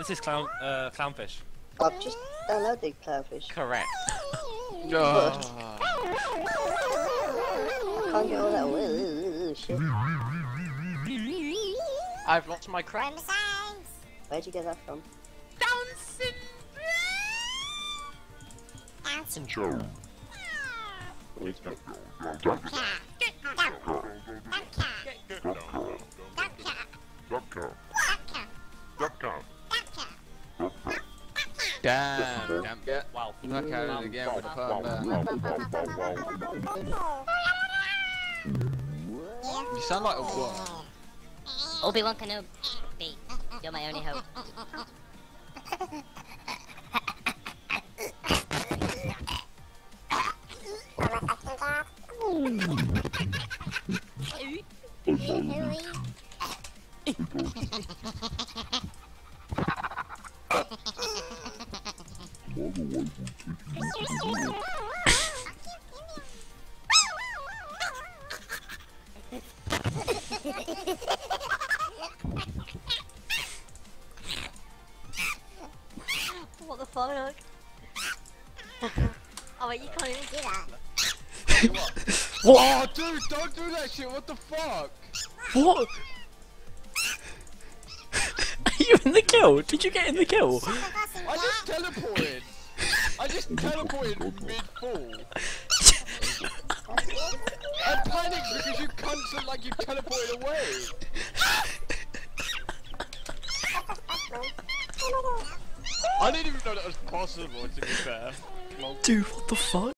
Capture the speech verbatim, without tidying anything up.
This is clown, uh, clownfish. I've just downloaded clownfish. Correct. No. Can't get all that uh, shit. I've lost my crime. Where'd you get that from? Down syndrome. Please don't Damn, damn, yeah. Wow. Look at it again with the pun there. You sound like a what? Obi-Wan Kenobi, you're my only hope. What the fuck? Oh wait, you can't even do that. What? Oh dude, don't do that shit, what the fuck? What? Are you in the kill? Did you get in the kill? I just teleported. I just teleported mid-fall. I panicked because you cunts look like you teleported away. I didn't even know that was possible, to be fair. Dude, what the fuck?